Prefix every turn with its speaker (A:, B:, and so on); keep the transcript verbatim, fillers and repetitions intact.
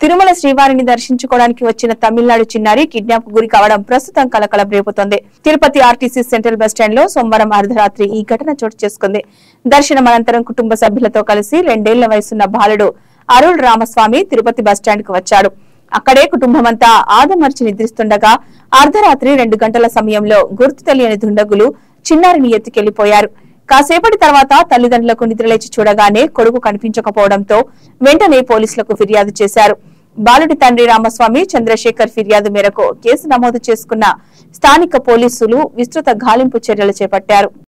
A: తిరుమల శ్రీవారిని దర్శించుకోవడానికి వచ్చిన తమిళనాడు చిన్నారి కిడ్నాప్ గురి కావడం ప్రస్తుతం కలకలం రేపుతోంది. తిరుపతి ఆర్టీసీ సెంట్రల్ బస్టాండ్ లో సోమవారం అర్ధరాత్రి ఈ ఘటన చోటు చేసుకుంది. దర్శనం అనంతరం కుటుంబ సభ్యులతో కలిసి రెండేళ్ల వయసున్న బాలుడు అరుళ్ రామస్వామి తిరుపతి బస్టాండ్ కు వచ్చాడు. అక్కడే కుటుంబమంతా ఆదమర్చి నిద్రిస్తుండగా అర్ధరాత్రి రెండు గంటల సమయంలో గుర్తు తెలియని దుండగులు చిన్నారిని ఎత్తుకెళ్లిపోయారు. కాసేపటి తర్వాత తల్లిదండ్రులకు నిద్రలేచి చూడగానే కొడుకు కనిపించకపోవడంతో వెంటనే పోలీసులకు ఫిర్యాదు చేశారు. బాలుడి తండ్రి రామస్వామి చంద్రశేఖర్ ఫిర్యాదు మేరకు కేసు నమోదు చేసుకున్న స్థానిక పోలీసులు విస్తృత గాలింపు చర్యలు చేపట్టారు.